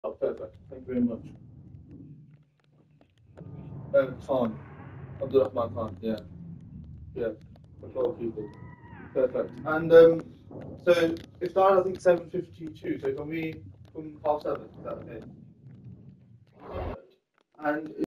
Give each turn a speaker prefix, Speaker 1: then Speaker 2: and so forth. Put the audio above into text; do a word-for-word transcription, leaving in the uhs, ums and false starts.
Speaker 1: Oh, perfect. Thank you very much. Uh, Khan. Abdurrahman Khan. Yeah. Yeah. For twelve people. Perfect. And um, so it started, I think, seven fifty-two. So can we come half seven? Is that okay? Perfect. And